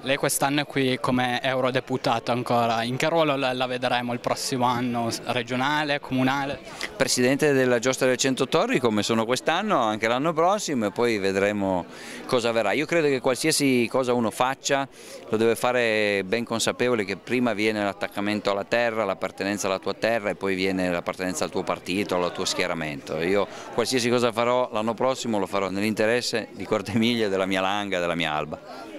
Lei quest'anno è qui come eurodeputato ancora, in che ruolo la vedremo il prossimo anno? Regionale, comunale? Presidente della Giostra del Centotorri come sono quest'anno, anche l'anno prossimo, e poi vedremo cosa verrà. Io credo che qualsiasi cosa uno faccia lo deve fare ben consapevole che prima viene l'attaccamento alla terra, l'appartenenza alla tua terra e poi viene l'appartenenza al tuo partito, al tuo schieramento. Io qualsiasi cosa farò l'anno prossimo lo farò nell'interesse di Corte Emilia, della mia Langa, della mia Alba.